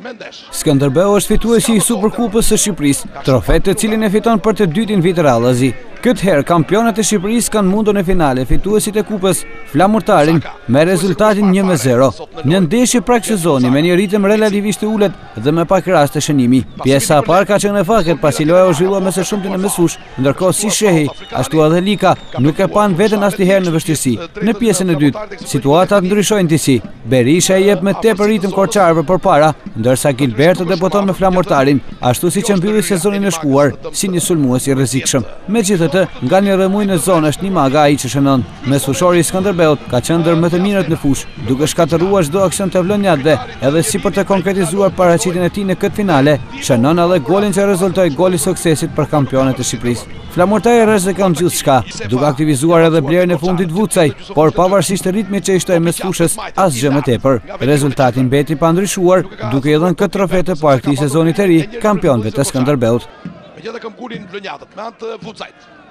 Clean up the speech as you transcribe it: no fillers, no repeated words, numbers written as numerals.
Skenderbeu është fituesi i Superkupës së Shqiperisë, trofej të cilin e fiton për të dytin vit radhazi. Këtë herë kampionët e Shqiperisë kanë mundur në finale fituesit e kupës Flamurtarin me rezultatin 1-0. Në ndeshje prag sezoni me një ritëm relativisht të ulët dhe me pak raste shënimi. Pjesa e parë ka qenë e faket pasi loja u zhvillua me së shumtin e mesfush, ndërkohë si Shehi, ashtu edhe Lika nuk e pan veten asnjëherë në vështirësi. Në pjesën e dytë, situatat ndryshojnë disi. Berisha i jep me tepër ritëm Korçarëve përpara, ndërsa Gilberto debuton me Flamurtarin, ashtu siç e mbylli sezonin e shkuar si një sulmues i rrezikshëm. Megjithatë, nga një rrëmuj në zonë është një maga ai që shënon. Mesfushori i Skenderbeut ka qenë ndër më të mirët në fushë, duke shkatëruar çdo aksion të vlonjatëve, edhe si për të konkretizuar paraqitjen e tij në këtë finale, shënon edhe golin që rezultoi goli i suksesit për kampionët e Shqipërisë. Flamurtari rrezikon gjithçka, duke aktivizuar edhe blerjen e fundit Vucaj, por pavarësisht ritmit që i shtoi mes fushës, asgjë më tepër. Rezultati mbeti pa ndryshuar, duke i dhënë këtë trofe të parë këtij sezoni të ri kampionëve të Skenderbeut. Megjithatë kam kulin vlonjatët me anë të Vucajt.